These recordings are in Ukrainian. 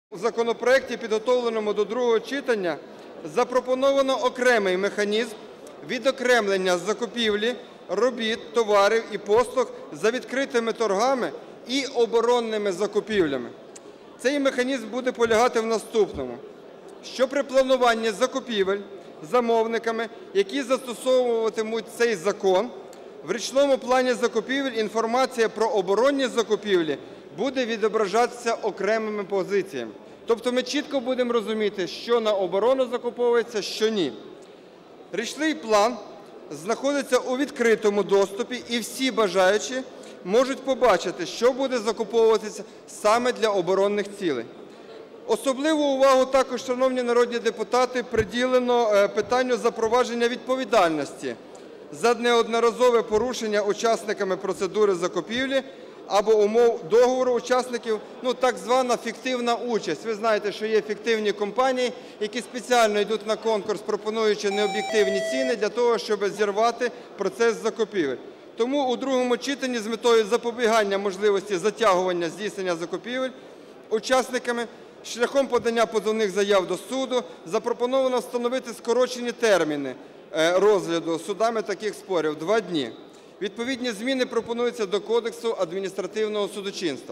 У законопроекті, підготовленому до другого читання, запропоновано окремий механізм відокремлення закупівлі робіт, товарів і послуг за відкритими торгами і оборонними закупівлями. Цей механізм буде полягати в наступному, що при плануванні закупівель замовниками, які застосовуватимуть цей закон, в річному плані закупівель інформація про оборонні закупівлі буде відображатися окремими позиціями. Тобто ми чітко будемо розуміти, що на оборону закуповується, що ні. Річний план знаходиться у відкритому доступі, і всі бажаючі можуть побачити, що буде закуповуватися саме для оборонних цілей. Особливу увагу також, шановні народні депутати, приділено питанню запровадження відповідальності за неодноразове порушення учасниками процедури закупівлі або умов договору учасників, так звана фіктивна участь. Ви знаєте, що є фіктивні компанії, які спеціально йдуть на конкурс, пропонуючи необ'єктивні ціни для того, щоб зірвати процес закупівель. Тому у другому читанні з метою запобігання можливості затягування здійснення закупівель учасниками шляхом подання позовних заяв до суду запропоновано встановити скорочені терміни розгляду судами таких спорів – 2 дні. Відповідні зміни пропонуються до Кодексу адміністративного судочинства.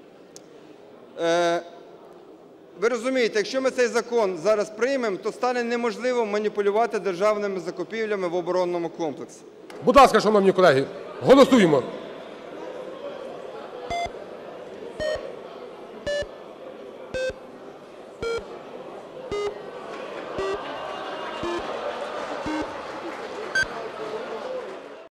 Ви розумієте, якщо ми цей закон зараз приймемо, то стане неможливо маніпулювати державними закупівлями в оборонному комплексі. Будь ласка, шановні колеги, голосуємо.